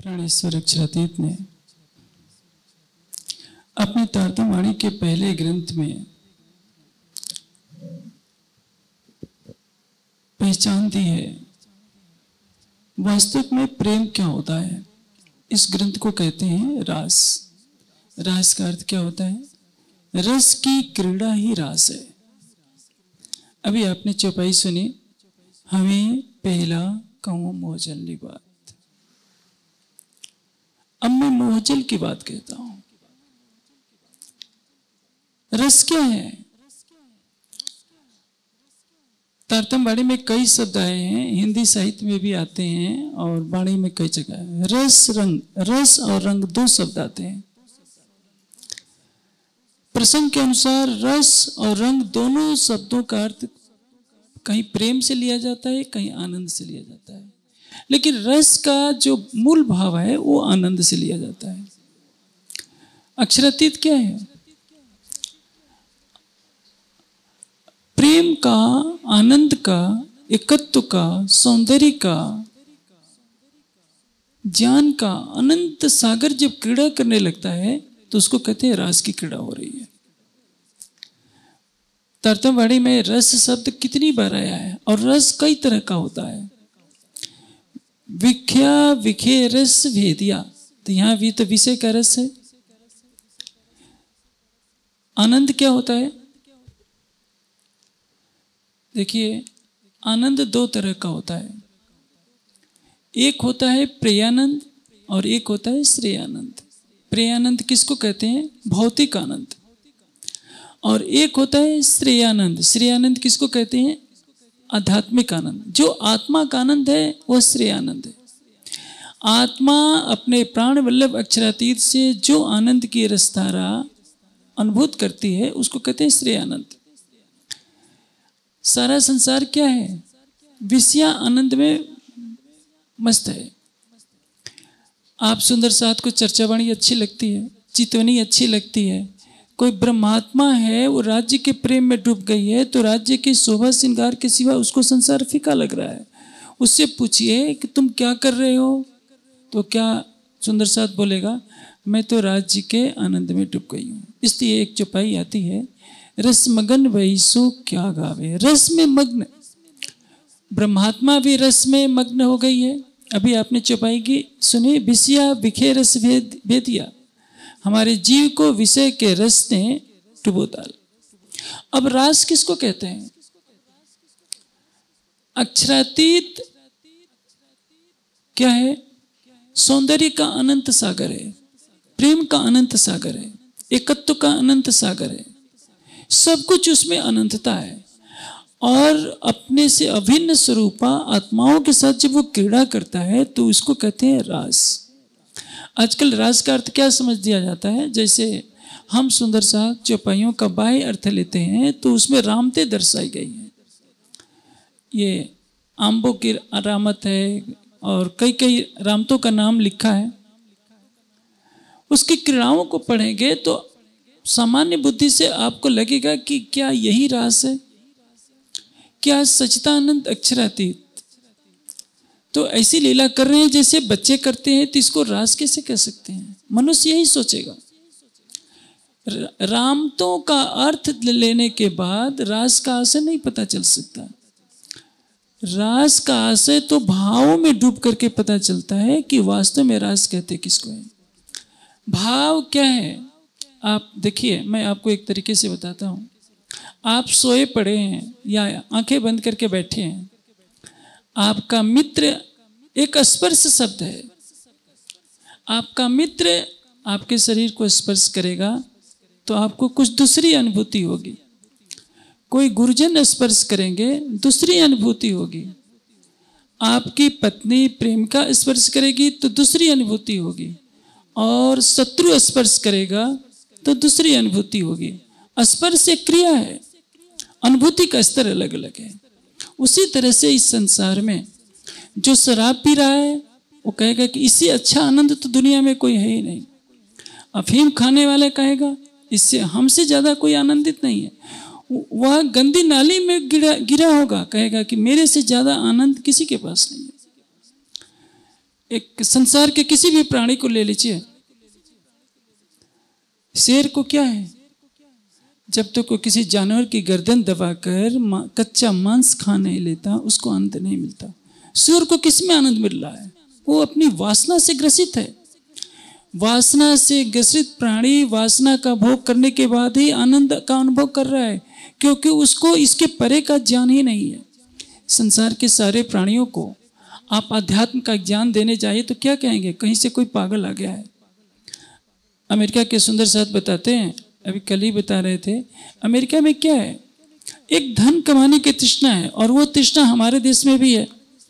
प्राणेश्वर अक्षरातीत ने अपने तारतम्यवाणी के पहले ग्रंथ में पहचान दी है वास्तव में प्रेम क्या होता है। इस ग्रंथ को कहते हैं रास। रास का अर्थ क्या होता है? रस की क्रीड़ा ही रास है। अभी आपने चौपाई सुनी, हमें पहला कहूं मोहजल बात। अब मैं मोहजल की बात कहता हूं। रस क्या है? तारतम्यवाणी में कई शब्द आए हैं, हिंदी साहित्य में भी आते हैं और वाणी में कई जगह है। रस रंग, रस और रंग दो शब्द आते हैं। प्रसंग के अनुसार रस और रंग दोनों शब्दों का अर्थ कहीं प्रेम से लिया जाता है, कहीं आनंद से लिया जाता है, लेकिन रस का जो मूल भाव है वो आनंद से लिया जाता है। अक्षरातीत क्या है? प्रेम का, आनंद का, एकत्व का, सौंदर्य का, ज्ञान का अनंत सागर जब क्रीड़ा करने लगता है तो उसको कहते हैं रास की क्रीड़ा हो रही है। तारतम्यवाणी में रस शब्द कितनी बार आया है और रस कई तरह का होता है। विख्या विखे रस भेदिया, तो यहां भी तो विषय का रस है। आनंद क्या होता है? देखिए, आनंद दो तरह का होता है। एक होता है प्रेयानंद और एक होता है श्रेयानंद। प्रेयानंद किसको कहते हैं? भौतिक आनंद। और एक होता है श्रेयानंद। श्रेयानंद किसको कहते हैं? आध्यात्मिक आनंद। जो आत्मा का आनंद है वह श्रेयानंद है। आत्मा अपने प्राण वल्लभ अक्षरातीत से जो आनंद की रसधारा अनुभूत करती है उसको कहते हैं श्रेयानंद। सारा संसार क्या है? विषया आनंद में मस्त है। आप सुंदर साथ को चर्चावाणी अच्छी लगती है, चितवनी अच्छी लगती है। कोई ब्रह्मात्मा है, वो राज्य के प्रेम में डूब गई है तो राज्य के शोभा श्रृंगार के सिवा उसको संसार फीका लग रहा है। उससे पूछिए कि तुम क्या कर रहे हो, तो क्या सुंदर साथ बोलेगा? मैं तो राज्य के आनंद में डूब गई हूँ। इसलिए एक चौपाई आती है, रस मगन वही सो क्या गावे। रस में मग्न, ब्रह्मात्मा भी रस में मग्न हो गई है। अभी आपने चौपाई की सुनी, विषया विखे रस भेदिया, हमारे जीव को विषय के रस ने डुबो डाला। अब रास किसको कहते हैं? अक्षरातीत क्या है? सौंदर्य का अनंत सागर है, प्रेम का अनंत सागर है, एकत्व का अनंत सागर है। सब कुछ उसमें अनंतता है और अपने से अभिन्न स्वरूपा आत्माओं के साथ जब वो क्रीड़ा करता है तो उसको कहते हैं रास। आजकल रास का अर्थ क्या समझ दिया जाता है? जैसे हम सुंदर सा चौपाइयों का बाह्य अर्थ लेते हैं तो उसमें रामते दर्शाई गई है। ये आम्बों की रामत है और कई कई रामतों का नाम लिखा है। उसकी क्रीड़ाओं को पढ़ेंगे तो सामान्य बुद्धि से आपको लगेगा कि क्या यही रास है? क्या सच्चिदानंद अक्षरातीत तो ऐसी लीला कर रहे हैं जैसे बच्चे करते हैं, तो इसको रास कैसे कह सकते हैं? मनुष्य यही सोचेगा। रामतों का अर्थ लेने के बाद रास का आशय नहीं पता चल सकता। रास का आशय तो भावों में डूब करके पता चलता है कि वास्तव में रास कहते किसको है। भाव क्या है? आप देखिए, मैं आपको एक तरीके से बताता हूँ। आप सोए पड़े हैं या आंखें बंद करके बैठे हैं, आपका मित्र एक स्पर्श शब्द है। आपका मित्र आपके शरीर को स्पर्श करेगा तो आपको कुछ दूसरी अनुभूति होगी। कोई गुरुजन स्पर्श करेंगे, दूसरी अनुभूति होगी। आपकी पत्नी प्रेम का स्पर्श करेगी तो दूसरी अनुभूति होगी, और शत्रु स्पर्श करेगा तो दूसरी अनुभूति होगी। स्पर्श एक क्रिया है, अनुभूति का स्तर अलग अलग है। उसी तरह से इस संसार में जो शराब पी रहा है वो कहेगा कि इससे अच्छा आनंद तो दुनिया में कोई है ही नहीं। अफीम खाने वाला कहेगा इससे हमसे ज्यादा कोई आनंदित नहीं है। वह गंदी नाली में गिरा होगा, कहेगा कि मेरे से ज्यादा आनंद किसी के पास नहीं है। एक संसार के किसी भी प्राणी को ले लीजिए, शेर को क्या है, जब तक वो किसी जानवर की गर्दन दबाकर कच्चा मांस खा नहीं लेता उसको आनंद नहीं मिलता। सूर को किस में आनंद मिल रहा है? वो अपनी वासना से ग्रसित है। वासना से ग्रसित प्राणी वासना का भोग करने के बाद ही आनंद का अनुभव कर रहा है, क्योंकि उसको इसके परे का ज्ञान ही नहीं है। संसार के सारे प्राणियों को आप अध्यात्म का ज्ञान देने जाइए तो क्या कहेंगे? कहीं से कोई पागल आ गया है। अमेरिका के सुंदर साथ बताते हैं, अभी कल ही बता रहे थे, अमेरिका में क्या है, एक धन कमाने की तृष्णा है, और वो तृष्णा हमारे देश में भी है।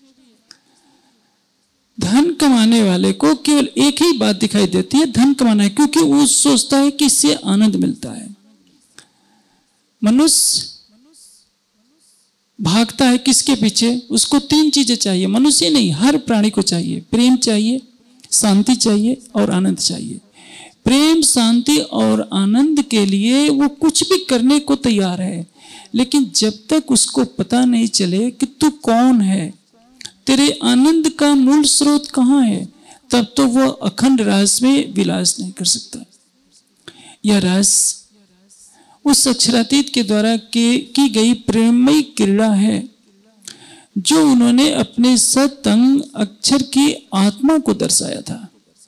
धन कमाने वाले को केवल एक ही बात दिखाई देती है, धन कमाना है, क्योंकि वो सोचता है कि इससे आनंद मिलता है। मनुष्य भागता है किसके पीछे? उसको तीन चीजें चाहिए, मनुष्य नहीं हर प्राणी को चाहिए। प्रेम चाहिए, शांति चाहिए और आनंद चाहिए। प्रेम, शांति और आनंद के लिए वो कुछ भी करने को तैयार है, लेकिन जब तक उसको पता नहीं चले कि तू कौन है, तेरे आनंद का मूल स्रोत कहाँ है, तब तो वो अखंड रास में विलास नहीं कर सकता। यह रास उस अक्षरातीत के द्वारा की गई प्रेममयी क्रीड़ा है, जो उन्होंने अपने सतंग अक्षर की आत्मा को दर्शाया था।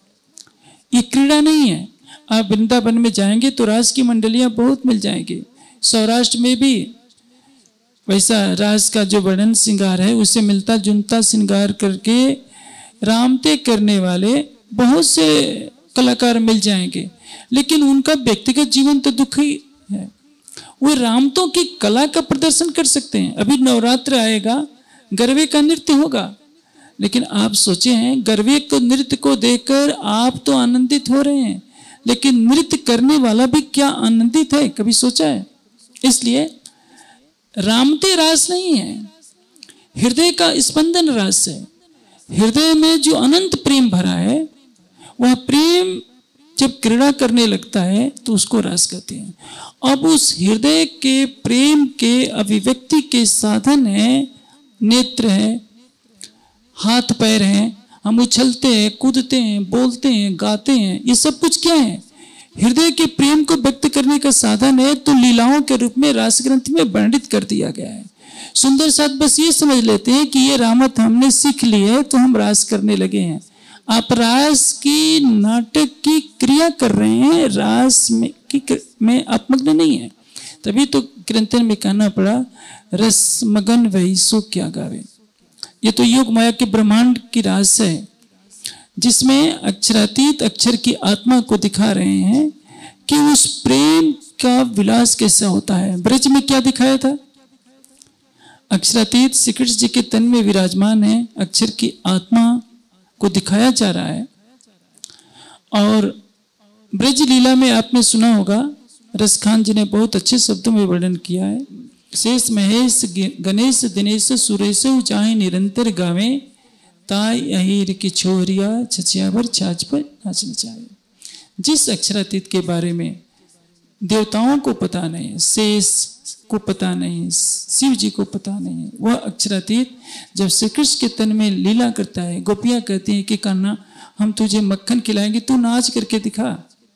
ये क्रीड़ा नहीं है। आप वृंदावन में जाएंगे तो रास की मंडलियां बहुत मिल जाएंगी। सौराष्ट्र में भी वैसा रास का जो वर्णन श्रृंगार है उससे मिलता जुलता श्रृंगार करके रामते करने वाले बहुत से कलाकार मिल जाएंगे, लेकिन उनका व्यक्तिगत जीवन तो दुखी है। वो रामतों की कला का प्रदर्शन कर सकते हैं। अभी नवरात्र आएगा, गरबे का नृत्य होगा, लेकिन आप सोचे हैं गरबे को नृत्य को देखकर आप तो आनंदित हो रहे हैं, लेकिन नृत्य करने वाला भी क्या आनंदित है? कभी सोचा है? इसलिए रामते रास नहीं है, हृदय का स्पंदन रास है। हृदय में जो अनंत प्रेम भरा है, वह प्रेम जब क्रीड़ा करने लगता है तो उसको रास कहते हैं। अब उस हृदय के प्रेम के अभिव्यक्ति के साधन है, नेत्र है, हाथ पैर हैं, हम उछलते हैं, कूदते हैं, बोलते हैं, गाते हैं, ये सब कुछ क्या है? हृदय के प्रेम को व्यक्त करने का साधन है। तो लीलाओं के रूप में रास ग्रंथ में वर्णित कर दिया गया है। सुंदर साथ बस ये समझ लेते हैं कि ये रामत हमने सीख ली है तो हम रास करने लगे हैं। आप रास की नाटक की क्रिया कर रहे हैं, रास में आप मग्न नहीं है। तभी तो कीर्तन में कहना पड़ा, रस मगन वही सो क्या गावे। ये तो योग माया के ब्रह्मांड की रास है, जिसमें अक्षरातीत अक्षर की आत्मा को दिखा रहे हैं कि उस प्रेम का विलास कैसा होता है। ब्रज में क्या दिखाया था? अक्षरातीत श्री कृष्ण जी के तन में विराजमान है, अक्षर की आत्मा को दिखाया जा रहा है। और ब्रज लीला में आपने सुना होगा, रसखान जी ने बहुत अच्छे शब्दों में वर्णन किया है। शेष महेश गणेश दिनेश सुरेश चाहे निरंतर गावे, ताई अहीर की छोरिया छछिया भर छाछ पर नाचना चाहे। जिस अक्षरातीत के बारे में देवताओं को पता नहीं, शेष को पता नहीं, शिव जी को पता नहीं, वह अक्षरातीत जब श्री कृष्ण के तन में लीला करता है, गोपियां कहती हैं कि कान्हा हम तुझे मक्खन खिलाएंगे, तू नाच करके दिखा।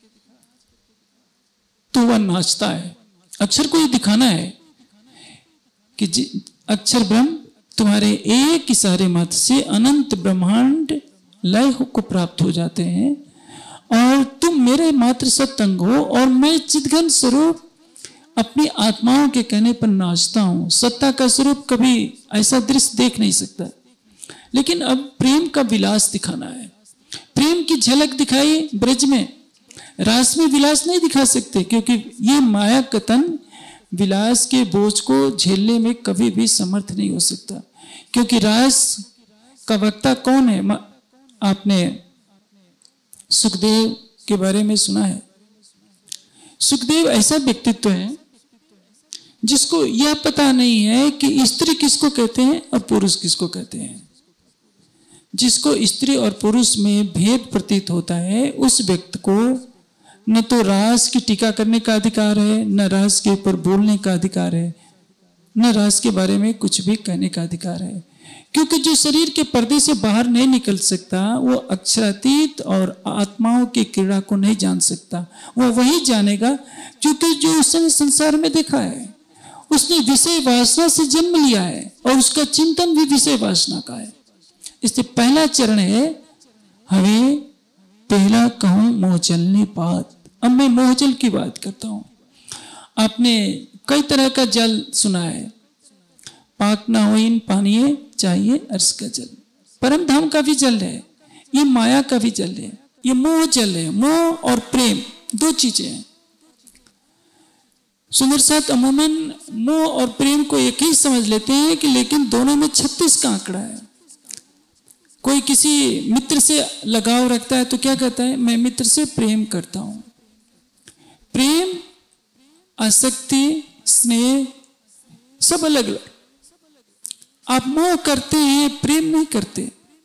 तो वह नाचता है। अक्षर को ये दिखाना है कि अक्षर ब्रह्म तुम्हारे एक इशारे मात्र से अनंत ब्रह्मांड लय को प्राप्त हो जाते हैं, और तुम मेरे मात्र सत्संग हो, और मैं चिदघन स्वरूप अपनी आत्माओं के कहने पर नाचता हूं। सत्ता का स्वरूप कभी ऐसा दृश्य देख नहीं सकता, लेकिन अब प्रेम का विलास दिखाना है। प्रेम की झलक दिखाई ब्रज में, रास में विलास नहीं दिखा सकते, क्योंकि ये माया का तन विलास के बोझ को झेलने में कभी भी समर्थ नहीं हो सकता। क्योंकि रास का वक्ता कौन है? आपने सुखदेव के बारे में सुना है। सुखदेव ऐसा व्यक्तित्व है जिसको यह पता नहीं है कि स्त्री किसको कहते हैं और पुरुष किसको कहते हैं। जिसको स्त्री और पुरुष में भेद प्रतीत होता है, उस व्यक्ति को न तो रास की टीका करने का अधिकार है, न रास के ऊपर बोलने का अधिकार है, न रास के बारे में कुछ भी कहने का अधिकार है। क्योंकि जो शरीर के पर्दे से बाहर नहीं निकल सकता वो अक्षरातीत और आत्माओं की क्रीड़ा को नहीं जान सकता। वह वही जानेगा क्योंकि जो उसने संसार में देखा है। उसने विषय वासना से जन्म लिया है और उसका चिंतन भी विषय वासना का है। इसलिए पहला चरण है हमें पहला कहूं मोहजलनी बात। अब मैं मोहजल की बात करता हूं। आपने कई तरह का जल सुना है, पाक ना हो इन पानी चाहिए अर्श का जल। परम धाम का भी जल है, ये माया का भी जल है, ये मोह जल है। मोह और प्रेम दो चीजें हैं। सुंदर साथ अमूमन मोह और प्रेम को एक ही समझ लेते हैं कि लेकिन दोनों में 36 का आंकड़ा है। कोई किसी मित्र से लगाव रखता है तो क्या कहता है, मैं मित्र से प्रेम करता हूं। प्रेम, आसक्ति, स्नेह सब अलग अलग। आप मोह करते हैं, प्रेम नहीं करते।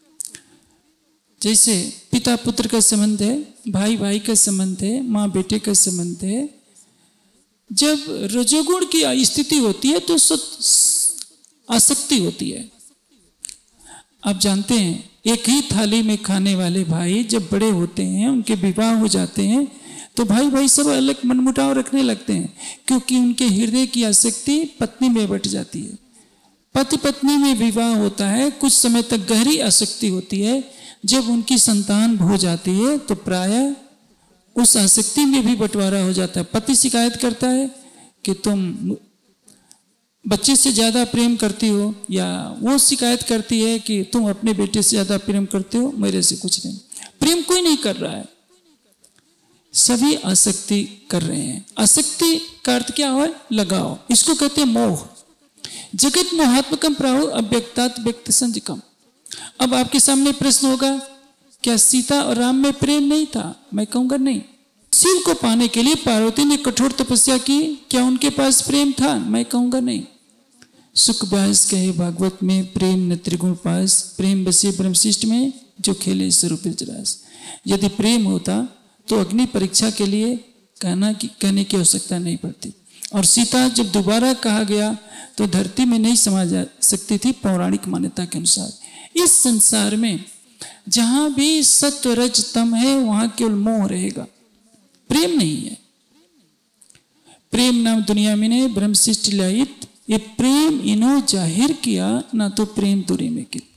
जैसे पिता पुत्र का संबंध है, भाई भाई का संबंध है, माँ बेटे का संबंध है। जब रजोगुण की स्थिति होती है तो आसक्ति होती है। आप जानते हैं एक ही थाली में खाने वाले भाई जब बड़े होते हैं, उनके विवाह हो जाते हैं तो भाई भाई सब अलग मनमुटाव रखने लगते हैं, क्योंकि उनके हृदय की आसक्ति पत्नी में बट जाती है। पति पत्नी में विवाह होता है, कुछ समय तक गहरी आसक्ति होती है। जब उनकी संतान हो जाती है तो प्रायः उस आसक्ति में भी बंटवारा हो जाता है। पति शिकायत करता है कि तुम बच्चे से ज्यादा प्रेम करती हो, या वो शिकायत करती है कि तुम अपने बेटे से ज्यादा प्रेम करते हो, मेरे से कुछ नहीं। प्रेम कोई नहीं कर रहा है, सभी आसक्ति कर रहे हैं। आसक्ति का अर्थ क्या है, लगाव। इसको कहते हैं मोह। जगत मोहात्मकम प्राहु अव्यक्तात् व्यक्त संजकम। अब आपके सामने प्रश्न होगा, क्या सीता और राम में प्रेम नहीं था? मैं कहूंगा नहीं। शिव को पाने के लिए पार्वती ने कठोर तपस्या की, क्या उनके पास प्रेम था? मैं कहूंगा नहीं। सुख व्यास कहे भागवत में, प्रेम न त्रिगुण पास, प्रेम बसे ब्रह्मशिष्ट में, जो खेले स्वरूप रस। यदि प्रेम होता तो अग्नि परीक्षा के लिए कहने की आवश्यकता नहीं पड़ती। और सीता जब दोबारा कहा गया तो धरती में नहीं समा जा सकती थी पौराणिक मान्यता के अनुसार। इस संसार में जहां भी सत्व रज तम है वहां केवल मोह रहेगा, प्रेम नहीं है। प्रेम नाम दुनिया में ने ब्रह्म सृष्टि लाइत, ये प्रेम इन्हों जाहिर किया ना तो प्रेम दूरी में की।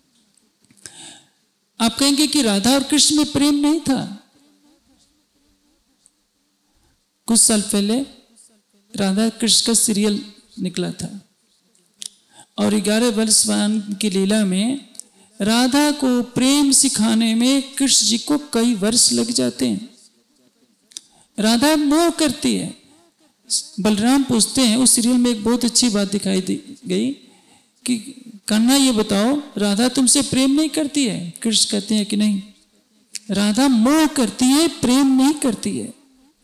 आप कहेंगे कि राधा और कृष्ण में प्रेम नहीं था। कुछ साल पहले राधा कृष्ण का सीरियल निकला था और 11 वर्ष की लीला में राधा को प्रेम सिखाने में कृष्ण जी को कई वर्ष लग जाते हैं। राधा मोह करती है। बलराम पूछते हैं, उस सीरियल में एक बहुत अच्छी बात दिखाई गई कि कन्हा ये बताओ राधा तुमसे प्रेम नहीं करती है? कृष्ण कहते हैं कि नहीं, राधा मोह करती है, प्रेम नहीं करती है।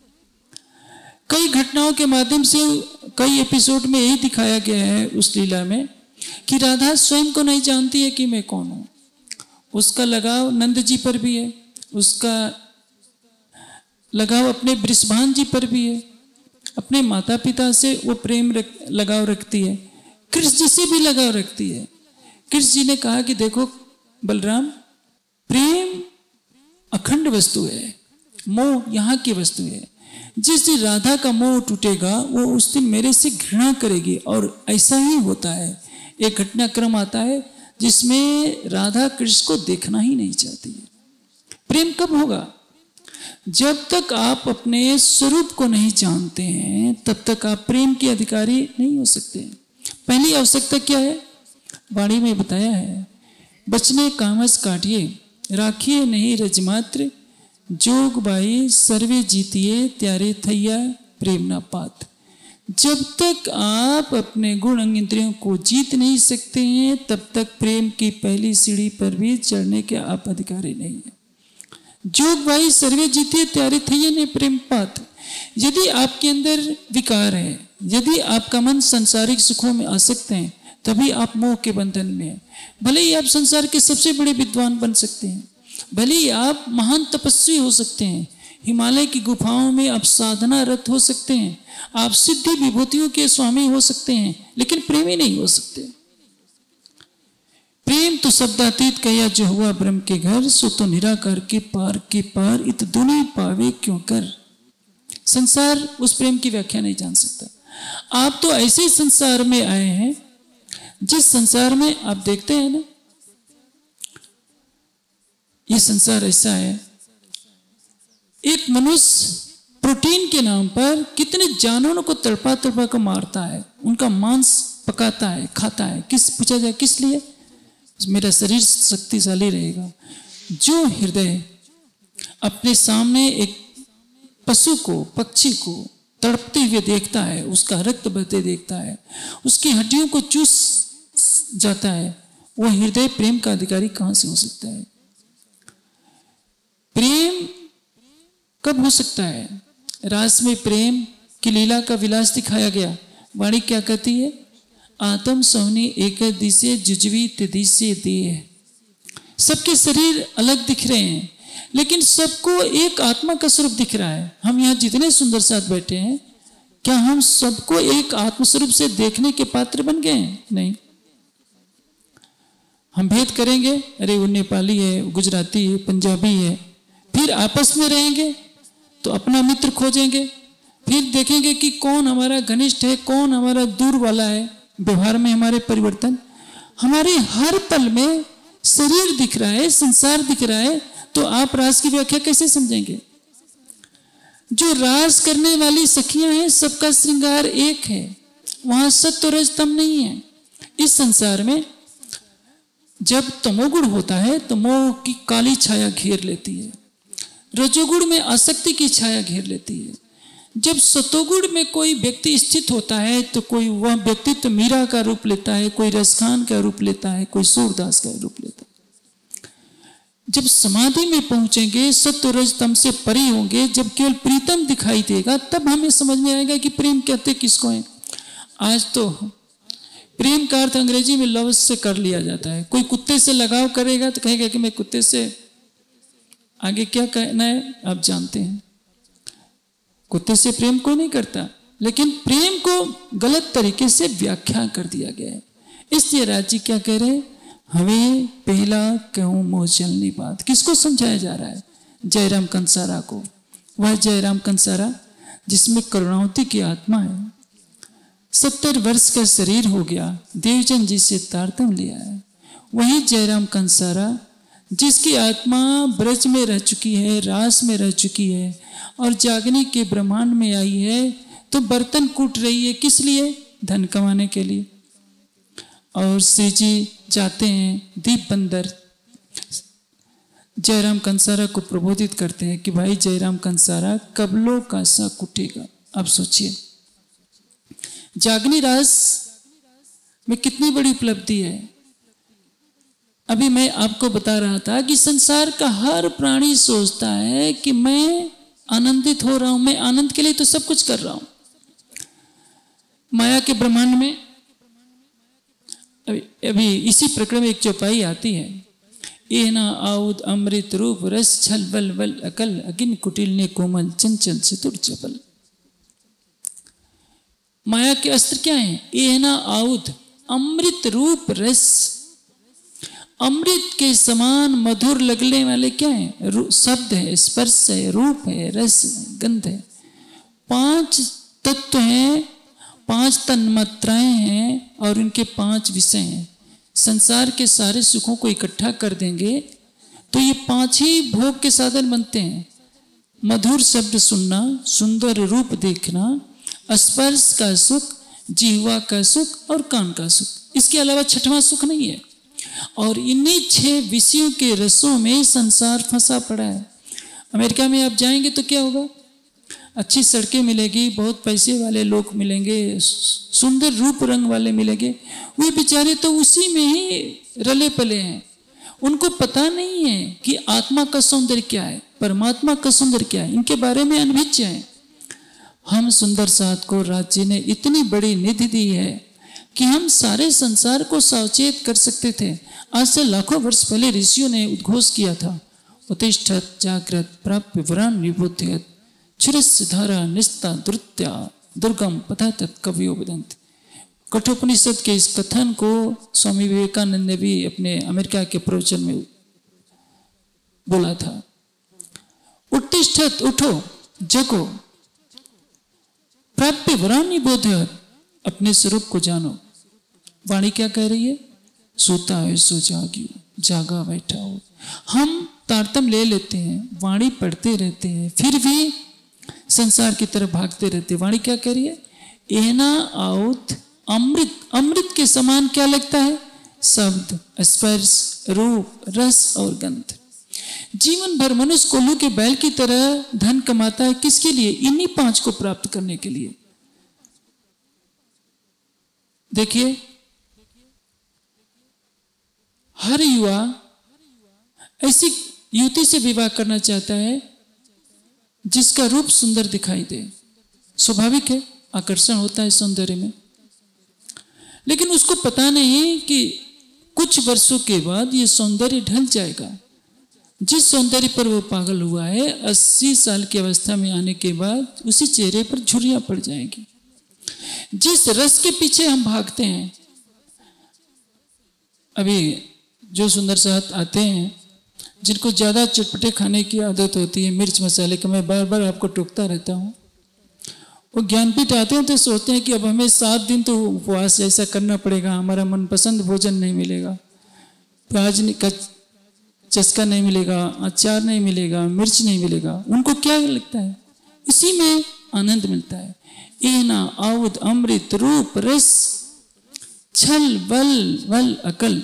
कई घटनाओं के माध्यम से कई एपिसोड में यही दिखाया गया है उस लीला में कि राधा स्वयं को नहीं जानती है कि मैं कौन हूं। उसका लगाव नंद जी पर भी है, उसका लगाव अपने वृषभान जी पर भी है, अपने माता पिता से वो प्रेम लगाव रखती है, कृष्ण जी से भी लगाव रखती है। कृष्ण जी ने कहा कि देखो बलराम, प्रेम अखंड वस्तु है, मोह यहाँ की वस्तु है। जिस दिन राधा का मोह टूटेगा वो उस दिन मेरे से घृणा करेगी। और ऐसा ही होता है। एक घटनाक्रम आता है जिसमें राधा कृष्ण को देखना ही नहीं चाहती है। प्रेम कब होगा? जब तक आप अपने स्वरूप को नहीं जानते हैं तब तक आप प्रेम के अधिकारी नहीं हो सकते। पहली आवश्यकता क्या है? वाणी में बताया है, बचने कामस काटिए, राखिए नहीं रजमात्र, जोग बाई सर्वे जीतिए, त्यारे थैया प्रेम ना पात। जब तक आप अपने गुण अंग इंद्रियों को जीत नहीं सकते हैं तब तक प्रेम की पहली सीढ़ी पर भी चढ़ने के आप अधिकारी नहीं है। जोग बाई सर्वे जीतिए, त्यारे थैया ने प्रेम पात। यदि आपके अंदर विकार है, यदि आपका मन सांसारिक सुखों में आसक्त है, तभी आप मोह के बंधन में हैं। भले ही आप संसार के सबसे बड़े विद्वान बन सकते हैं, भले ही आप महान तपस्वी हो सकते हैं, हिमालय की गुफाओं में आप साधना रत हो सकते हैं, आप सिद्धि विभूतियों के स्वामी हो सकते हैं, लेकिन प्रेमी नहीं हो सकते। तो शब्दातीत कहिया जो हुआ ब्रह्म के घर, सो तो निराकार के पार इत दुनी पावे क्यों कर। संसार उस प्रेम की व्याख्या नहीं जान सकता। आप तो ऐसे संसार में आए हैं जिस संसार में आप देखते हैं ना, ये संसार ऐसा है, एक मनुष्य प्रोटीन के नाम पर कितने जानवरों को तड़पा तड़पा कर मारता है, उनका मांस पकाता है, खाता है। पूछा जाए किस लिए? मेरा शरीर शक्तिशाली रहेगा। जो हृदय अपने सामने एक पशु को, पक्षी को तड़पते हुए देखता है, उसका रक्त बहते देखता है, उसकी हड्डियों को चूस जाता है, वह हृदय प्रेम का अधिकारी कहां से हो सकता है? प्रेम कब हो सकता है? रास में प्रेम की लीला का विलास दिखाया गया। वाणी क्या कहती है? आत्म सवनी एक दिशे जुजवी तिदिशे देह। सबके शरीर अलग दिख रहे हैं, लेकिन सबको एक आत्मा का स्वरूप दिख रहा है। हम यहाँ जितने सुंदर साथ बैठे हैं, क्या हम सबको एक आत्मस्वरूप से देखने के पात्र बन गए हैं? नहीं। हम भेद करेंगे, अरे वो नेपाली है, वो गुजराती है, पंजाबी है, फिर आपस में रहेंगे तो अपना मित्र खोजेंगे, फिर देखेंगे कि कौन हमारा घनिष्ठ है, कौन हमारा दूर वाला है। व्यवहार में हमारे परिवर्तन, हमारे हर पल में शरीर दिख रहा है, संसार दिख रहा है, तो आप रास की व्याख्या कैसे समझेंगे? जो रास करने वाली सखियां हैं, सबका श्रृंगार एक है, वहां सत्य रज तम नहीं है। इस संसार में जब तमोगुण होता है तो मोह की काली छाया घेर लेती है, रजोगुण में आसक्ति की छाया घेर लेती है। जब सतोगुण में कोई व्यक्ति स्थित होता है तो कोई वह व्यक्तित्व मीरा का रूप लेता है, कोई रसखान का रूप लेता है, कोई सूरदास का रूप लेता है। जब समाधि में पहुंचेंगे, सत्य रज तम से परे होंगे, जब केवल प्रीतम दिखाई देगा, तब हमें समझ में आएगा कि प्रेम कहते किसको है। आज तो प्रेम का अर्थ अंग्रेजी में लव से कर लिया जाता है। कोई कुत्ते से लगाव करेगा तो कहेगा कि मैं कुत्ते से, आगे क्या कहना है आप जानते हैं। कुत्ते से प्रेम को नहीं करता, लेकिन प्रेम को गलत तरीके से व्याख्या कर दिया गया है। इसलिए राजी क्या कह रहे हैं? हमें पहला कहूं मोह चलनी बात। किसको समझाया जा रहा है? जयराम कंसारा को। वह जयराम कंसारा जिसमें करुणावती की आत्मा है, 70 वर्ष का शरीर हो गया, देवचंद जी से तारतम लिया है। वही जयराम कंसारा जिसकी आत्मा ब्रज में रह चुकी है, रास में रह चुकी है और जागने के ब्रह्मांड में आई है, तो बर्तन कूट रही है किस लिए? धन कमाने के लिए। और श्री जी जाते हैं दीप बंदर, जयराम कंसारा को प्रबोधित करते हैं कि भाई जयराम कंसारा, कबलों का सा कुटेगा। अब सोचिए जागनी रास में कितनी बड़ी उपलब्धि है। अभी मैं आपको बता रहा था कि संसार का हर प्राणी सोचता है कि मैं आनंदित हो रहा हूं, मैं आनंद के लिए तो सब कुछ कर रहा हूं। माया के ब्रह्मांड में अभी इसी प्रकरण में एक चौपाई आती है, ये ना आउद अमृत रूप रस छल बल बल अकल अगिन कुटिल ने कोमल चंचल चतुर चपल। माया के अस्त्र क्या है? ये ना आउद अमृत रूप रस, अमृत के समान मधुर लगने वाले क्या है? शब्द है, स्पर्श है, रूप है, रस है, गंध है। 5 तत्व हैं, 5 तन्मात्राएं हैं और उनके 5 विषय हैं। संसार के सारे सुखों को इकट्ठा कर देंगे तो ये 5 ही भोग के साधन बनते हैं। मधुर शब्द सुनना, सुंदर रूप देखना, स्पर्श का सुख, जीवा का सुख और कान का सुख। इसके अलावा छठवां सुख नहीं है। और इन्हीं 6 विषयों के रसों में संसार फंसा पड़ा है। अमेरिका में आप जाएंगे तो क्या होगा? अच्छी सड़कें मिलेगी, बहुत पैसे वाले लोग मिलेंगे, सुंदर रूप रंग वाले मिलेंगे। वे बेचारे तो उसी में ही रले पले हैं। उनको पता नहीं है कि आत्मा का सौंदर्य क्या है, परमात्मा का सौंदर्य क्या है। इनके बारे में अनभिज्ञ है। हम सुंदर साथ को राज्य ने इतनी बड़ी निधि दी है कि हम सारे संसार को सावचेत कर सकते थे। आज से लाखों वर्ष पहले ऋषियों ने उद्घोष किया था, उत्तिष्ठत जागृत प्राप्य वरान विभूतियत क्षुरस्य धारा निस्ता द्रुत्या दुर्गम पथा तत् कवियो वदन्ति। कठोपनिषद के इस कथन को स्वामी विवेकानंद ने भी अपने अमेरिका के प्रवचन में बोला था। उत्तिष्ठत, उठो, जगो, प्राप्य वरानी बोधयत्, अपने स्वरूप को जानो। वाणी क्या कह रही है? सोता है सो जागियो, जागा बैठा हो। हम तारतम ले लेते हैं, वाणी पढ़ते रहते हैं, फिर भी संसार की तरफ भागते रहते हैं। वाणी क्या कह रही है? एना आउत अमृत, अमृत के समान क्या लगता है? शब्द, स्पर्श, रूप, रस और गंध। जीवन भर मनुष्य कोल्हू के बैल की तरह धन कमाता है, किसके लिए? इन्हीं 5 को प्राप्त करने के लिए। देखिए, हर युवा ऐसी युवती से विवाह करना चाहता है जिसका रूप सुंदर दिखाई दे। स्वाभाविक है, आकर्षण होता है सौंदर्य में, लेकिन उसको पता नहीं कि कुछ वर्षों के बाद ये सौंदर्य ढल जाएगा। जिस सौंदर्य पर वो पागल हुआ है, 80 साल की अवस्था में आने के बाद उसी चेहरे पर झुर्रियां पड़ जाएंगी। जिस रस के पीछे हम भागते हैं, अभी जो सुंदर साथ आते हैं जिनको ज़्यादा चटपटे खाने की आदत होती है, मिर्च मसाले का, मैं बार बार आपको टोकता रहता हूँ, वो ज्ञानपीठ आते हैं तो सोचते हैं कि अब हमें 7 दिन तो उपवास ऐसा करना पड़ेगा, हमारा मनपसंद भोजन नहीं मिलेगा, प्याज का चस्का नहीं मिलेगा, अचार नहीं मिलेगा, मिर्च नहीं मिलेगा। उनको क्या लगता है? इसी में आनंद मिलता है। एना आउद अमृत रूप रस छल बल वल अकल।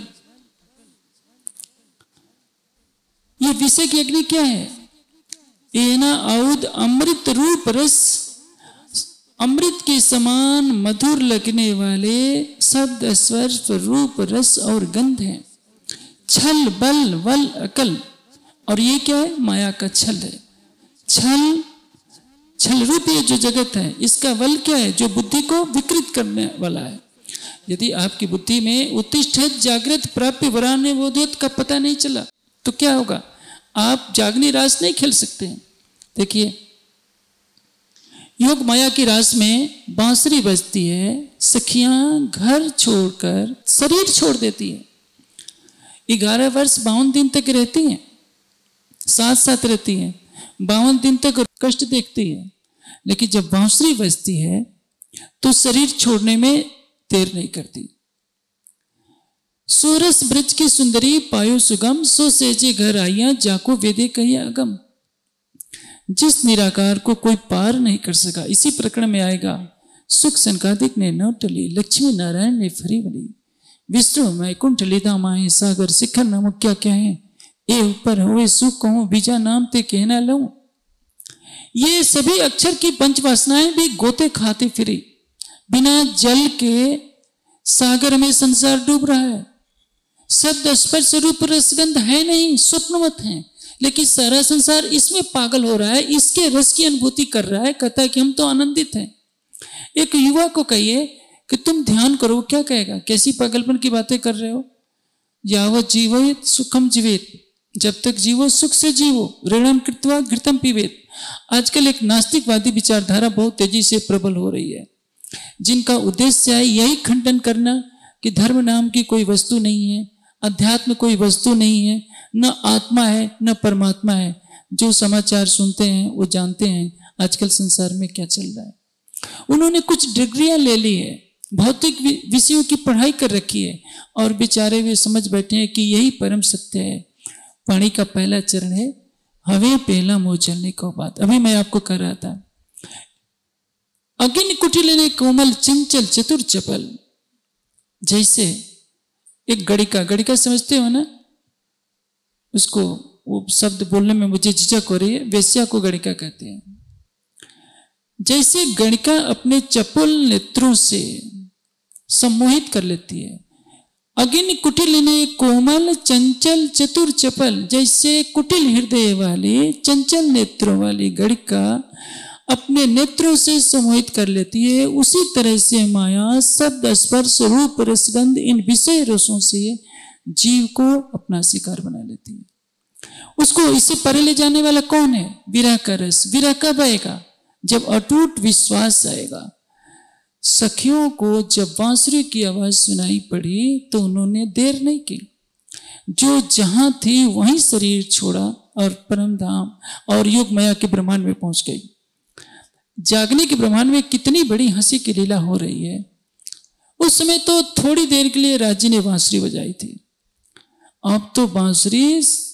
ये विषय की अग्नि क्या है? एना आउद अमृत रूप रस, अमृत के समान मधुर लगने वाले शब्द, स्पर्श, रूप, रस और गंध है। छल बल वल अकल, और ये क्या है? माया का छल है। छल रूप ये जो जगत है, इसका वल क्या है? जो बुद्धि को विकृत करने वाला है। यदि आपकी बुद्धि में उत्तिष्ठत जागृत प्राप्य वरान्य बोधयत् का पता नहीं चला तो क्या होगा? आप जागनी रास नहीं खेल सकते हैं। देखिए, योग माया की रास में बांसुरी बजती है, सखियां घर छोड़कर शरीर छोड़ देती है। 11 वर्ष 52 दिन तक रहती हैं, साथ साथ रहती हैं, 52 दिन तक कष्ट देखती है, लेकिन जब बांसुरी बजती है तो शरीर छोड़ने में देर नहीं करती। सोरस ब्रज की सुंदरी पायो सुगम, सो सेजे घर आइया, जाको वेदे कही अगम। जिस निराकार को कोई पार नहीं कर सका, इसी प्रकरण में आएगा, सुख संकादिक ने न टली, लक्ष्मी नारायण ने फरी बली, विष्णु मैकुंठ लीदा माहे सागर, शिखर नामक क्या क्या है, ए ऊपर हुए सुख कहूं, बीजा नाम ते कहना लऊं। ये सभी अक्षर की पंच वासनाएं भी गोते खाते फिरी। बिना जल के सागर में संसार डूब रहा है। शब्द स्पर्श रूप रसगंध है नहीं, स्वप्नवत है, लेकिन सारा संसार इसमें पागल हो रहा है, इसके रस की अनुभूति कर रहा है, कहता है कि हम तो आनंदित हैं। एक युवा को कहिए कि तुम ध्यान करो, क्या कहेगा? कैसी पागलपन की बातें कर रहे हो? यावत जीवेत सुखम जीवेत, जब तक जीवो सुख से जीवो, ऋणम कृत्वा घृतम पीवेत। आजकल एक नास्तिकवादी विचारधारा बहुत तेजी से प्रबल हो रही है, जिनका उद्देश्य है यही खंडन करना कि धर्म नाम की कोई वस्तु नहीं है, अध्यात्म कोई वस्तु नहीं है, न आत्मा है न परमात्मा है। जो समाचार सुनते हैं वो जानते हैं आजकल संसार में क्या चल रहा है। उन्होंने कुछ डिग्रियां ले ली है, भौतिक विषयों की पढ़ाई कर रखी है, और बेचारे वे समझ बैठे हैं कि यही परम सत्य है। वाणी का पहला चरण है, हवे पहला मोह चलने को बात। अभी मैं आपको कह रहा था, अगिन कुटिल ने कोमल चंचल चतुर चपल। जैसे एक गणिका समझते हो ना, उसको वो शब्द बोलने में मुझे झिझक हो रही है, वेश्या को गणिका कहते हैं। जैसे गणिका अपने चपल नेत्रों से सम्मोहित कर लेती है, अगिन कुटिल ने कोमल चंचल चतुर चपल, जैसे कुटिल हृदय वाली चंचल नेत्रों वाली गणिका अपने नेत्रों से सम्मोहित कर लेती है, उसी तरह से माया शब्द स्पर्श रूप रसगंध इन विषय रसों से जीव को अपना शिकार बना लेती है। उसको इससे परे ले जाने वाला कौन है? विरह का रस। विरह कब आएगा? जब अटूट विश्वास आएगा, सखियों को जब बांसुरी की आवाज सुनाई पड़ी तो उन्होंने देर नहीं की, जो जहां थी वहीं शरीर छोड़ा और परम धाम और योग माया के ब्रह्मांड में पहुंच गई। जागने के ब्रह्मांड में कितनी बड़ी हंसी की लीला हो रही है। उस समय तो थोड़ी देर के लिए राजी ने बांसुरी बजाई थी, अब तो बांसुरी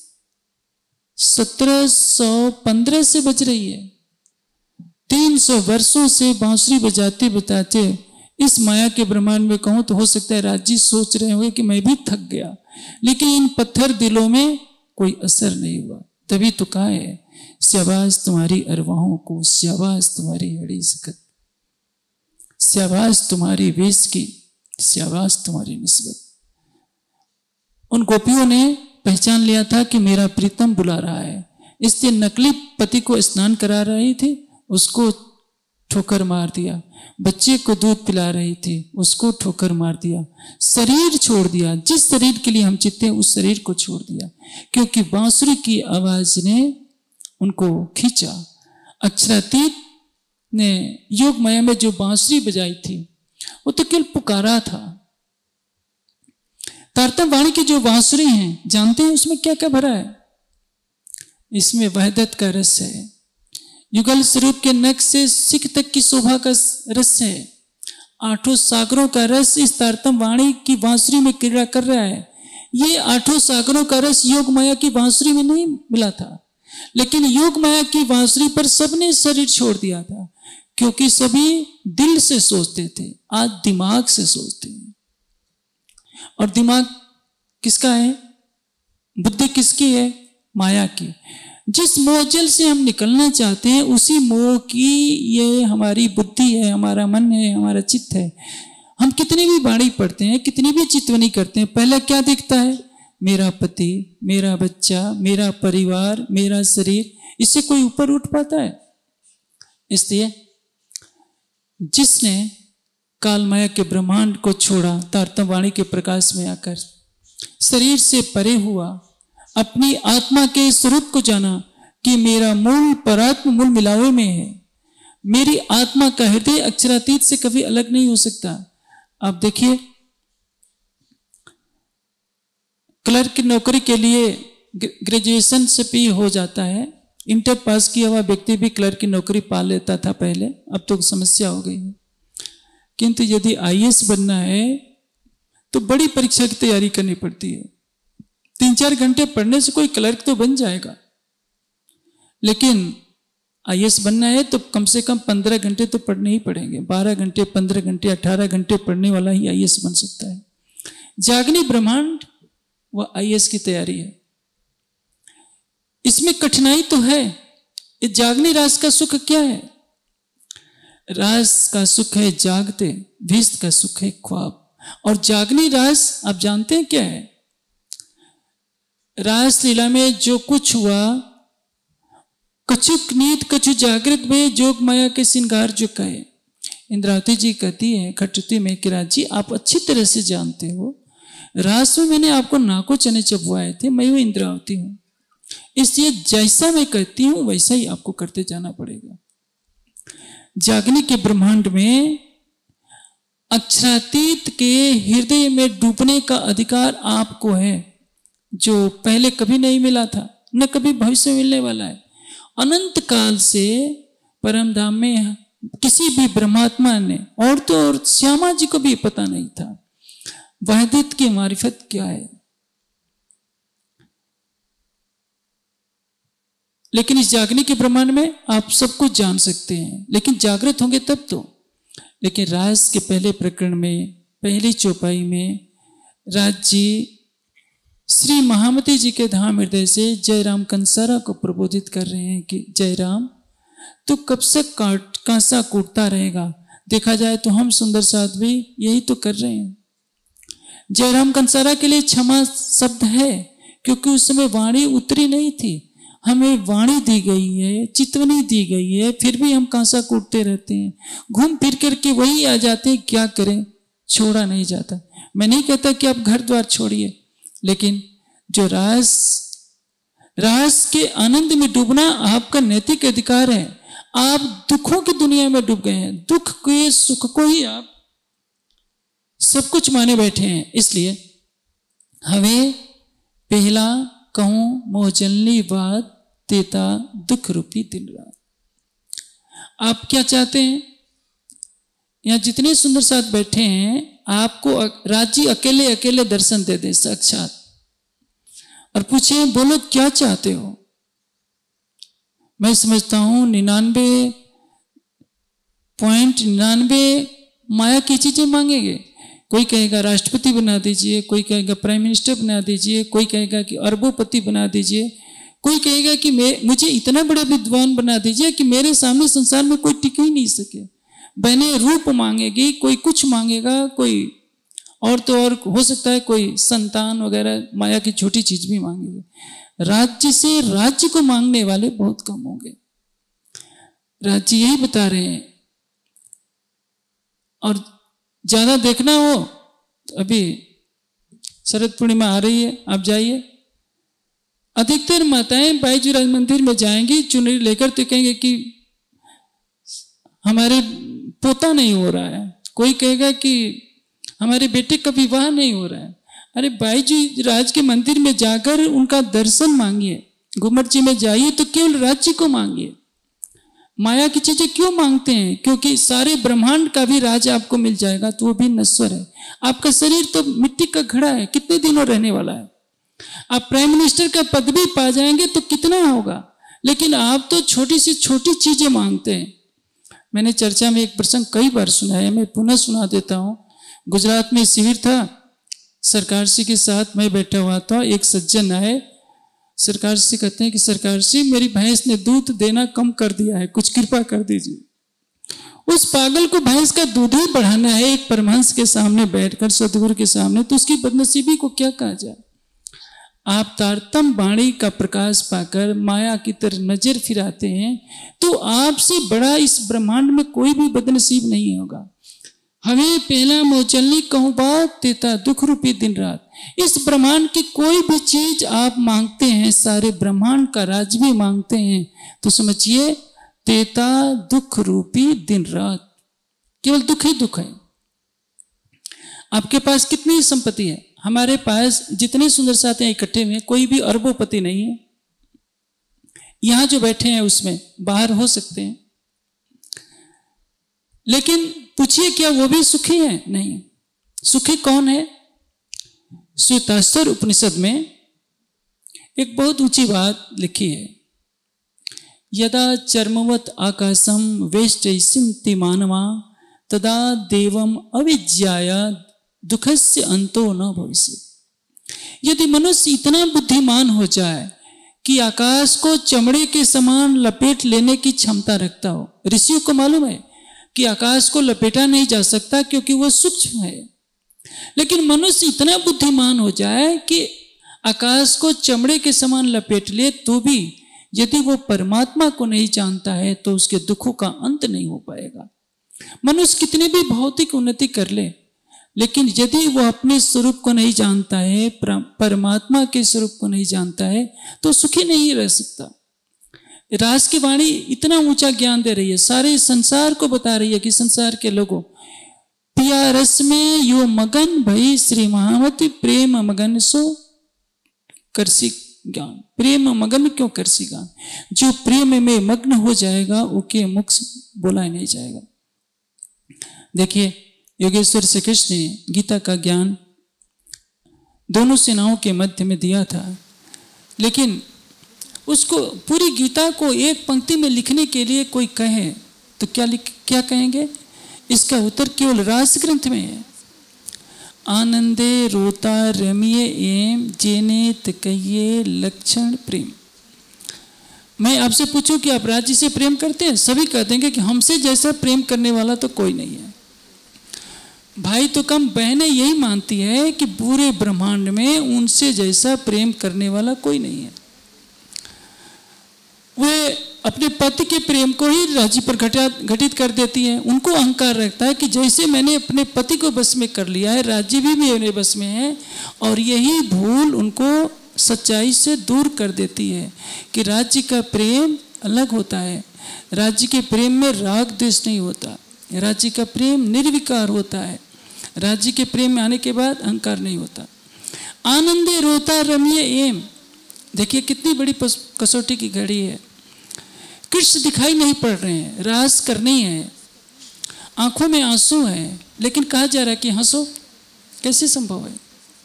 1715 से बज रही है। 300 वर्षों से बांसुरी बजाते बजाते इस माया के ब्रह्मांड में कहूं तो हो सकता है राजी सोच रहे होंगे कि मैं भी थक गया, लेकिन इन पत्थर दिलों में कोई असर नहीं हुआ। तभी तो कहा है, शाबाश तुम्हारी अरवाहों को, शाबाश तुम्हारी हड़ी सकत, शाबाश तुम्हारी वेश की, शाबाश तुम्हारी निस्बत। उन गोपियों ने पहचान लिया था कि मेरा प्रीतम बुला रहा है, इसलिए नकली पति को स्नान करा रही थी, उसको ठोकर मार दिया। बच्चे को दूध पिला रही थी, उसको ठोकर मार दिया। शरीर छोड़ दिया, जिस शरीर के लिए हम चित्ते हैं उस शरीर को छोड़ दिया, क्योंकि बांसुरी की आवाज ने उनको खींचा। अक्षरातीत ने योग माया में जो बांसुरी बजाई थी वो तो केवल पुकारा था। तारतम वाणी की जो बांसुरी है, जानते हैं उसमें क्या क्या भरा है? इसमें वहदत का रस है, युगल स्वरूप के नख से सिख तक की शोभा का रस है, 8 सागरों का रस इस तारतम वाणी की बांसुरी में क्रीड़ा कर रहा है। ये 8 सागरों का रस योग माया की बांसुरी में नहीं मिला था, लेकिन योग माया की बांसुरी पर सबने शरीर छोड़ दिया था, क्योंकि सभी दिल से सोचते थे, आज दिमाग से सोचते हैं। और दिमाग किसका है? बुद्धि किसकी है? माया की। जिस मोहजल से हम निकलना चाहते हैं उसी मोह की ये हमारी बुद्धि है, हमारा मन है, हमारा चित्त है। हम कितनी भी वाणी पढ़ते हैं, कितनी भी चितवनी करते हैं, पहला क्या दिखता है? मेरा पति, मेरा बच्चा, मेरा परिवार, मेरा शरीर। इससे कोई ऊपर उठ पाता है? इसलिए जिसने काल माया के ब्रह्मांड को छोड़ा, तारतम वाणी के प्रकाश में आकर शरीर से परे हुआ, अपनी आत्मा के स्वरूप को जाना कि मेरा मूल परात्म मूल मिलावे में है, मेरी आत्मा का हृदय अक्षरातीत से कभी अलग नहीं हो सकता। आप देखिए, क्लर्क की नौकरी के लिए ग्रेजुएशन से भी हो जाता है, इंटर पास किया हुआ व्यक्ति भी क्लर्क की नौकरी पा लेता था पहले, अब तो समस्या हो गई है। किंतु यदि आईएएस बनना है तो बड़ी परीक्षा की तैयारी करनी पड़ती है। 3-4 घंटे पढ़ने से कोई क्लर्क तो बन जाएगा, लेकिन आईएएस बनना है तो कम से कम 15 घंटे तो पढ़ने ही पड़ेंगे। 12 घंटे, 15 घंटे, 18 घंटे पढ़ने वाला ही आईएएस बन सकता है। जागनी ब्रह्मांड वह आईएएस की तैयारी है। इसमें कठिनाई तो है। इस जागनी रास का सुख क्या है? रास का सुख है जागते, भीष्ट का सुख है ख्वाब। और जागनी रास आप जानते हैं क्या है? रास लीला में जो कुछ हुआ, कछुक नीत कछु जागृत में जोग माया के श्रृंगार जो कहे। इंद्रावती जी कहती है खटुती में कि राज जी आप अच्छी तरह से जानते हो, रास में मैंने आपको नाको चने चबवाए थे, मैं वो इंद्रावती हूं, इसलिए जैसा मैं कहती हूं वैसा ही आपको करते जाना पड़ेगा। जागने के ब्रह्मांड में अक्षरातीत के हृदय में डूबने का अधिकार आपको है, जो पहले कभी नहीं मिला था, न कभी भविष्य में मिलने वाला है। अनंत काल से परम धाम में किसी भी ब्रह्मात्मा ने, और तो और श्यामा जी को भी पता नहीं था वहदत की मारिफत क्या है। लेकिन इस जागने के ब्रह्मांड में आप सब कुछ जान सकते हैं, लेकिन जागृत होंगे तब तो। लेकिन रास के पहले प्रकरण में, पहली चौपाई में राज जी श्री महामती जी के धाम हृदय से जयराम कंसारा को प्रबोधित कर रहे हैं कि जयराम तो कब से कांसा कूटता रहेगा। देखा जाए तो हम सुंदर साध भी यही तो कर रहे हैं। जयराम कंसारा के लिए क्षमा शब्द है, क्योंकि उस समय वाणी उतरी नहीं थी। हमें वाणी दी गई है, चितवनी दी गई है, फिर भी हम कांसा कूटते रहते हैं, घूम फिर करके वही आ जाते हैं। क्या करें, छोड़ा नहीं जाता। मैं नहीं कहता कि आप घर द्वार छोड़िए, लेकिन जो रास के आनंद में डूबना आपका नैतिक अधिकार है। आप दुखों की दुनिया में डूब गए हैं, दुख के सुख को ही आप सब कुछ माने बैठे हैं। इसलिए हमें पहला कहूं मोहजलनी बात देता दुख रूपी दिन रात। आप क्या चाहते हैं? यहाँ जितने सुंदर साथ बैठे हैं, आपको राज्य अकेले अकेले दर्शन दे दे साक्षात, और पूछे बोलो क्या चाहते हो। मैं समझता हूं 99.99 माया की चीजें मांगेंगे। कोई कहेगा राष्ट्रपति बना दीजिए, कोई कहेगा प्राइम मिनिस्टर बना दीजिए, कोई कहेगा कि अरबोपति बना दीजिए, कोई कहेगा कि मुझे इतना बड़ा विद्वान बना दीजिए कि मेरे सामने संसार में कोई टिक ही नहीं सके। बहने रूप मांगेगी, कोई कुछ मांगेगा, कोई और तो और हो सकता है कोई संतान वगैरह माया की छोटी चीज भी मांगेगी। राज्य से राज्य को मांगने वाले बहुत कम होंगे। राज्य यही बता रहे हैं। और ज्यादा देखना हो तो अभी शरद पूर्णिमा आ रही है, आप जाइए। अधिकतर माताएं बाईजूराज मंदिर में जाएंगी चुनरी लेकर, तो कहेंगे कि हमारे पोता नहीं हो रहा है, कोई कहेगा कि हमारे बेटे का विवाह नहीं हो रहा है। अरे बाईजूराज के मंदिर में जाकर उनका दर्शन मांगिए, घुमट जी में जाइए तो केवल राज्य को मांगिए। माया की चीजें क्यों मांगते हैं? क्योंकि सारे ब्रह्मांड का भी राज आपको मिल जाएगा तो वो भी नश्वर है। आपका शरीर तो मिट्टी का घड़ा है, कितने दिनों रहने वाला है। आप प्राइम मिनिस्टर का पद भी पा जाएंगे तो कितना होगा, लेकिन आप तो छोटी सी छोटी चीजें मांगते हैं। मैंने चर्चा में एक प्रसंग कई बार सुनाया, मैं पुनः सुना देता हूं। गुजरात में शिविर था, सरकार श्री के साथ मैं बैठा हुआ था। एक सज्जन आए, सरकार से कहते हैं कि सरकार जी मेरी भैंस ने दूध देना कम कर दिया है, कुछ कृपा कर दीजिए। उस पागल को भैंस का दूध ही बढ़ाना है एक परमहंस के सामने बैठकर, सदगुरु के सामने, तो उसकी बदनसीबी को क्या कहा जाए। आप तारतम वाणी का प्रकाश पाकर माया की तरफ नजर फिराते हैं तो आपसे बड़ा इस ब्रह्मांड में कोई भी बदनसीब नहीं होगा। हमें पहला मोचलनी कहूं बात देता दुख रूपी दिन रात। इस ब्रह्मांड की कोई भी चीज आप मांगते हैं, सारे ब्रह्मांड का राज भी मांगते हैं, तो समझिए देता दुख रूपी दिन रात। केवल दुख ही दुख है। आपके पास कितनी संपत्ति है? हमारे पास जितने सुंदर साथ हैं इकट्ठे में, कोई भी अरबोपति नहीं है। यहां जो बैठे हैं उसमें बाहर हो सकते हैं, लेकिन पूछिए क्या वो भी सुखी है? नहीं। सुखी कौन है? श्वेताश्वर उपनिषद में एक बहुत ऊंची बात लिखी है। यदा चर्मवत आकाशम वेष्टयिष्यन्ति मानवा तदा देवम अविज्ञाया दुखस्य अंतो न भविष्यति। यदि मनुष्य इतना बुद्धिमान हो जाए कि आकाश को चमड़े के समान लपेट लेने की क्षमता रखता हो। ऋषियों को मालूम है कि आकाश को लपेटा नहीं जा सकता क्योंकि वह सूक्ष्म है, लेकिन मनुष्य इतना बुद्धिमान हो जाए कि आकाश को चमड़े के समान लपेट ले तो भी यदि वो परमात्मा को नहीं जानता है तो उसके दुखों का अंत नहीं हो पाएगा। मनुष्य कितनी भी भौतिक उन्नति कर ले, लेकिन यदि वो अपने स्वरूप को नहीं जानता है, परमात्मा के स्वरूप को नहीं जानता है, तो सुखी नहीं रह सकता। रास की वाणी इतना ऊंचा ज्ञान दे रही है, सारे संसार को बता रही है कि संसार के लोगों पिया रस में यो मगन भई श्री महावती प्रेम मगन सो करसी ज्ञान। प्रेम मगन क्यों करसी ज्ञान? जो प्रेम में मग्न हो जाएगा उके मुख बोला नहीं जाएगा। देखिए योगेश्वर श्री कृष्ण ने गीता का ज्ञान दोनों सेनाओं के मध्य में दिया था, लेकिन उसको पूरी गीता को एक पंक्ति में लिखने के लिए कोई कहे तो क्या कहेंगे? इसका उत्तर केवल रास ग्रंथ में है। आनंदे रोता रमिये एम जेने तकये लक्षण प्रेम। मैं आपसे पूछूं कि आप राज्य से प्रेम करते हैं? सभी कह देंगे कि हमसे जैसा प्रेम करने वाला तो कोई नहीं है। भाई तो कम बहनें यही मानती है कि पूरे ब्रह्मांड में उनसे जैसा प्रेम करने वाला कोई नहीं है। वे अपने पति के प्रेम को ही राज्य पर घटित कर देती है। उनको अहंकार रहता है कि जैसे मैंने अपने पति को बस में कर लिया है, राज्य भी मेरे बस में है, और यही भूल उनको सच्चाई से दूर कर देती है कि राज्य का प्रेम अलग होता है, राज्य के प्रेम में राग द्वेष नहीं होता, राज्य का प्रेम निर्विकार होता है। राज्य के प्रेम में आने के बाद अहंकार नहीं होता। आनंदे रोता रमिए एम, देखिए कितनी बड़ी कसौटी की घड़ी है। कृष्ण दिखाई नहीं पड़ रहे हैं, रास करनी है, आंखों में आंसू है, लेकिन कहा जा रहा है कि हंसो। कैसे संभव है?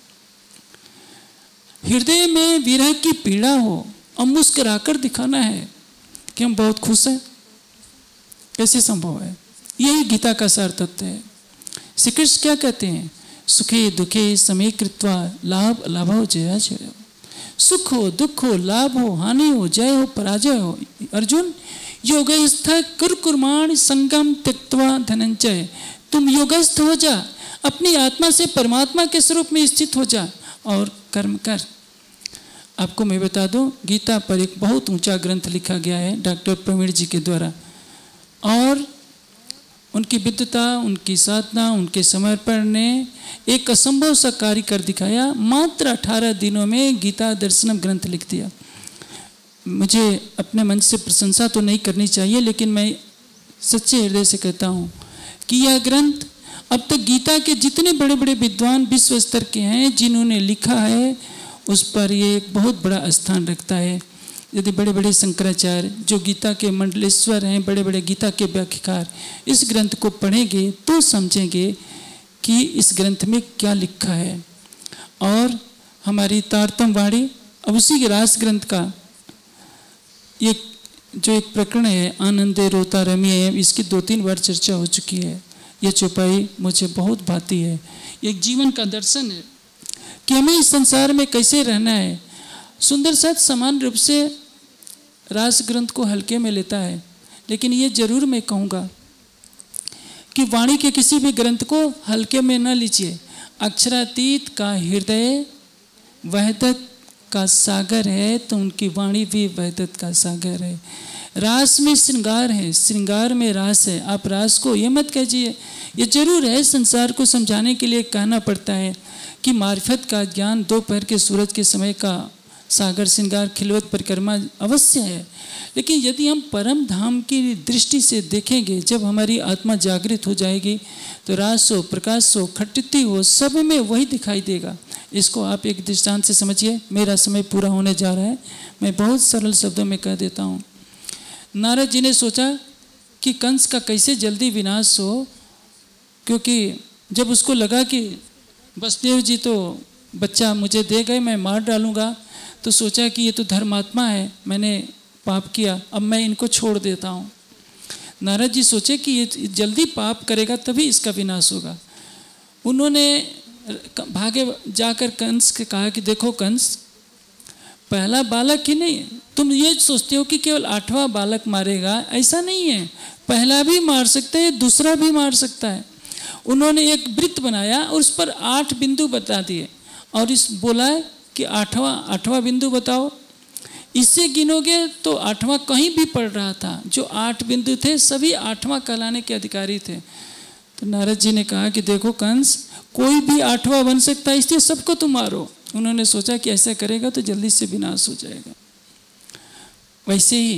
हृदय में विरह की पीड़ा हो और मुस्कुराकर दिखाना है कि हम बहुत खुश हैं, कैसे संभव है? यही गीता का सार तत्व है। श्री कृष्ण क्या कहते हैं? सुखे दुखे समय कृत्वा लाभ लाभो जया जय। सुख हो दुख हो, लाभ हो हानि हो, जय हो पराजय हो, अर्जुन योगस्थ कुर्कुर्माण संगम त्यक्त्वा धनंजय, तुम योगस्थ हो जा, अपनी आत्मा से परमात्मा के स्वरूप में स्थित हो जा और कर्म कर। आपको मैं बता दूं, गीता पर एक बहुत ऊंचा ग्रंथ लिखा गया है डॉक्टर प्रवीण जी के द्वारा, और उनकी विद्वता, उनकी साधना, उनके समर्पण ने एक असंभव सा कार्य कर दिखाया। मात्र 18 दिनों में गीता दर्शनम ग्रंथ लिख दिया। मुझे अपने मन से प्रशंसा तो नहीं करनी चाहिए, लेकिन मैं सच्चे हृदय से कहता हूँ कि यह ग्रंथ अब तक गीता के जितने बड़े बड़े विद्वान विश्व स्तर के हैं जिन्होंने लिखा है, उस पर ये एक बहुत बड़ा स्थान रखता है। यदि बड़े बड़े शंकराचार्य जो गीता के मंडलेश्वर हैं, बड़े बड़े गीता के व्याख्याकार इस ग्रंथ को पढ़ेंगे तो समझेंगे कि इस ग्रंथ में क्या लिखा है। और हमारी तारतम वाणी, अब उसी के रास ग्रंथ का ये जो एक प्रकरण है आनंदे रोता रमिए, इसकी 2-3 बार चर्चा हो चुकी है। ये चौपाई मुझे बहुत भाती है। एक जीवन का दर्शन है कि हमें इस संसार में कैसे रहना है। सुंदर साथ समान रूप से रास ग्रंथ को हल्के में लेता है, लेकिन ये जरूर मैं कहूँगा कि वाणी के किसी भी ग्रंथ को हल्के में न लीजिए। अक्षरातीत का हृदय वहदत का सागर है, तो उनकी वाणी भी वहदत का सागर है। रास में श्रृंगार है, श्रृंगार में रास है। आप रास को ये मत कहिए। ये जरूर है, संसार को समझाने के लिए कहना पड़ता है कि मार्फत का ज्ञान दोपहर के सूरज के समय का सागर श्रृंगार खिलवत परिक्रमा अवश्य है, लेकिन यदि हम परम धाम की दृष्टि से देखेंगे, जब हमारी आत्मा जागृत हो जाएगी तो रास हो, प्रकाश हो, खट्टी हो, सब में वही दिखाई देगा। इसको आप एक दृष्टांत से समझिए। मेरा समय पूरा होने जा रहा है, मैं बहुत सरल शब्दों में कह देता हूँ। नारद जी ने सोचा कि कंस का कैसे जल्दी विनाश हो, क्योंकि जब उसको लगा कि वसुदेव जी तो बच्चा मुझे दे गए, मैं मार डालूंगा, तो सोचा कि ये तो धर्मात्मा है, मैंने पाप किया, अब मैं इनको छोड़ देता हूँ। नारद जी सोचे कि ये जल्दी पाप करेगा तभी इसका विनाश होगा। उन्होंने भागे जाकर कंस के कहा कि देखो कंस, पहला बालक ही नहीं, तुम ये सोचते हो कि केवल 8वां बालक मारेगा, ऐसा नहीं है। पहला भी मार सकता है, दूसरा भी मार सकता है। उन्होंने एक वृत्त बनाया और उस पर 8 बिंदु बता दिए और इस बोला कि 8वां बिंदु बताओ। इससे गिनोगे तो 8वां कहीं भी पड़ रहा था। जो 8 बिंदु थे सभी 8वां कहलाने के अधिकारी थे। तो नारद जी ने कहा कि देखो कंस, कोई भी 8वां बन सकता है, इसलिए सबको तुम मारो। उन्होंने सोचा कि ऐसा करेगा तो जल्दी से विनाश हो जाएगा। वैसे ही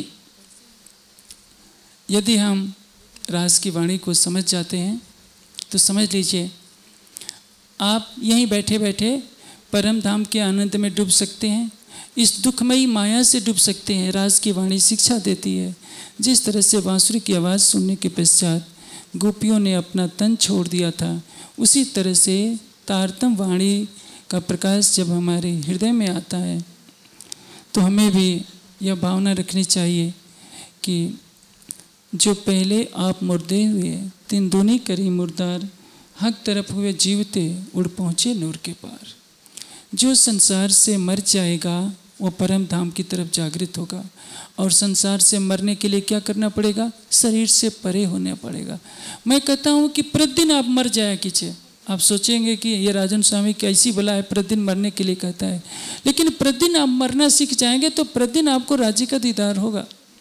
यदि हम रास की वाणी को समझ जाते हैं तो समझ लीजिए आप यहीं बैठे बैठे परम धाम के आनंद में डूब सकते हैं, इस दुखमयी माया से डूब सकते हैं। रास की वाणी शिक्षा देती है। जिस तरह से बांसुरी की आवाज़ सुनने के पश्चात गोपियों ने अपना तन छोड़ दिया था, उसी तरह से तारतम वाणी का प्रकाश जब हमारे हृदय में आता है तो हमें भी यह भावना रखनी चाहिए कि जो पहले आप मुर्दे हुए तीन दूनी करी मुर्दार, हक तरफ हुए जीवते उड़ पहुँचे नूर के पार। जो संसार से मर जाएगा वो परम धाम की तरफ जागृत होगा। और संसार से मरने के लिए क्या करना पड़ेगा? शरीर से परे होने पड़ेगा। मैं कहता हूँ कि प्रतिदिन आप मर जाया कीजिए। आप सोचेंगे कि ये राजन स्वामी कैसी बला है, प्रतिदिन मरने के लिए कहता है। लेकिन प्रतिदिन आप मरना सीख जाएंगे तो प्रतिदिन आपको राज्य का दीदार होगा।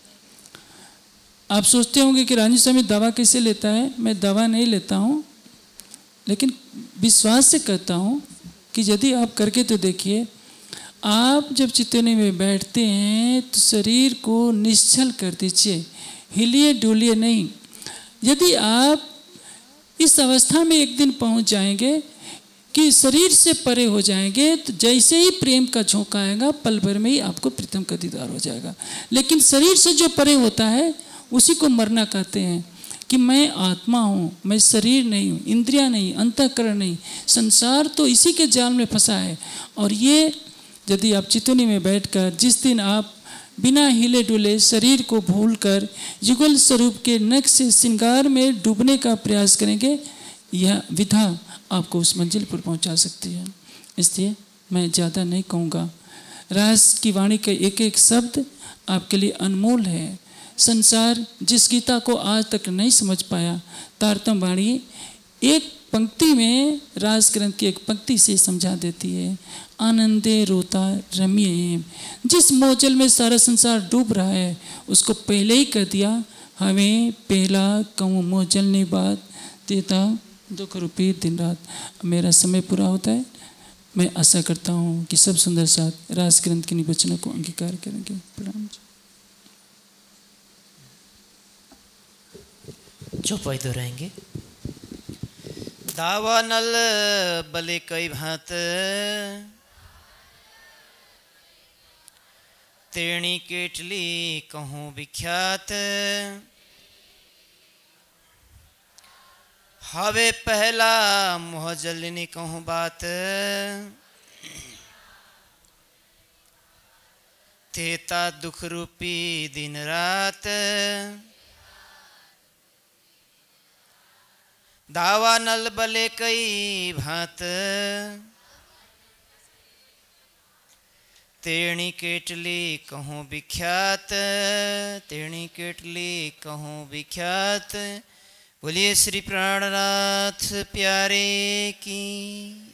आप सोचते होंगे कि राजन स्वामी दवा कैसे लेता है। मैं दवा नहीं लेता हूँ, लेकिन विश्वास से कहता हूँ कि यदि आप करके तो देखिए, आप जब चितौनी में बैठते हैं तो शरीर को निश्चल कर दीजिए, हिलिए डुलिए नहीं। यदि आप इस अवस्था में एक दिन पहुंच जाएंगे कि शरीर से परे हो जाएंगे, तो जैसे ही प्रेम का झोंका आएगा पल भर में ही आपको प्रीतम का दीदार हो जाएगा। लेकिन शरीर से जो परे होता है उसी को मरना कहते हैं कि मैं आत्मा हूँ, मैं शरीर नहीं हूँ, इंद्रियां नहीं, अंतःकरण नहीं, संसार तो इसी के जाल में फंसा है। और ये यदि आप चितौनी में बैठकर जिस दिन आप बिना हिले डुले शरीर को भूलकर युगल स्वरूप के नख से श्रृंगार में डूबने का प्रयास करेंगे, यह विधा आपको उस मंजिल पर पहुंचा सकती है। इसलिए मैं ज़्यादा नहीं कहूँगा। रास की वाणी का एक एक शब्द आपके लिए अनमोल है। संसार जिस गीता को आज तक नहीं समझ पाया, तारतम वाणी एक पंक्ति में, रास ग्रंथ की एक पंक्ति से समझा देती है। आनंदे रोता रम्य, जिस मोजल में सारा संसार डूब रहा है उसको पहले ही कह दिया, हमें पहला कहूँ मोजल ने बात देता दुख रूपी दिन रात। मेरा समय पूरा होता है। मैं आशा करता हूँ कि सब सुंदर साथ रास ग्रंथ के निवचनों को अंगीकार करेंगे। प्रणाम। चौपाई दोहराएंगे। दावा नल बले कई भांत, तेणी केटली कहूँ विख्यात, हवे पहला मोह जलनी कहूँ बात, तेता दुख रूपी दिन रात, दावा नल बले कई भांत, तेणी केटली कहूँ विख्यात, तेणी केटली कहूँ विख्यात। बोलिए श्री प्राणनाथ प्यारे की।